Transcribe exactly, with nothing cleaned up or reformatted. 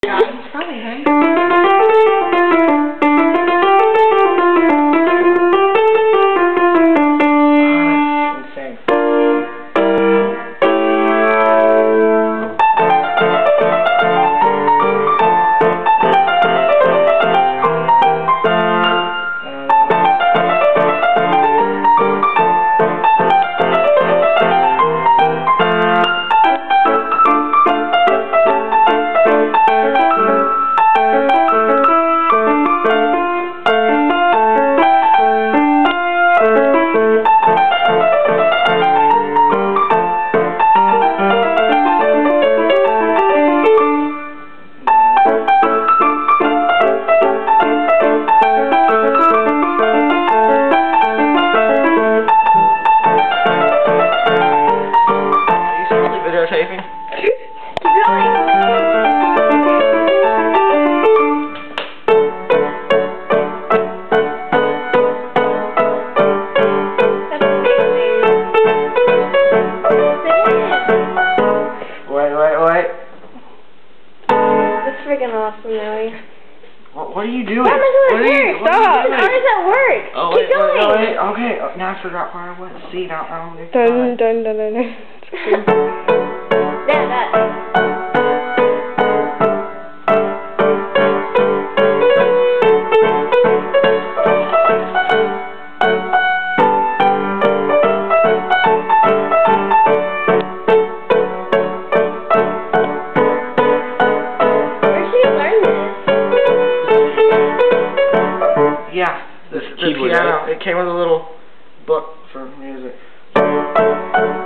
Yeah, it's funny, huh? Videotaping? Keep going. That's amazing. Wait, wait, wait. That's freaking awesome, Noe. What, what are you doing? How am I What doing are it? you, what Stop. are you doing? How does that work? Oh, Keep wait, going. wait, wait, wait. Okay, oh, now I forgot where I was. See, now I don't Dun dun dun dun dun. Yeah, that. Yeah, the, the Keyboard, piano. right? It came with a little book for music.